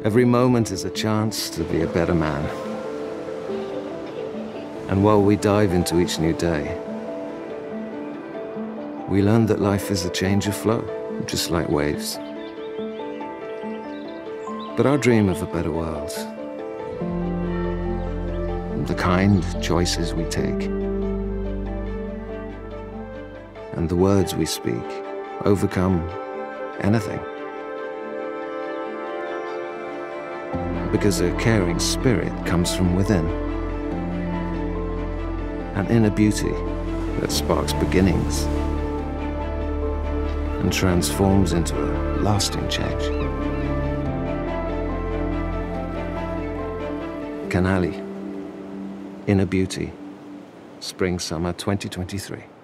Every moment is a chance to be a better man. And while we dive into each new day, we learn that life is a change of flow, just like waves. But our dream of a better world, the kind choices we take, and the words we speak overcome anything. Because a caring spirit comes from within, an inner beauty that sparks beginnings and transforms into a lasting change. Canali, Inner Beauty, Spring-Summer 2023.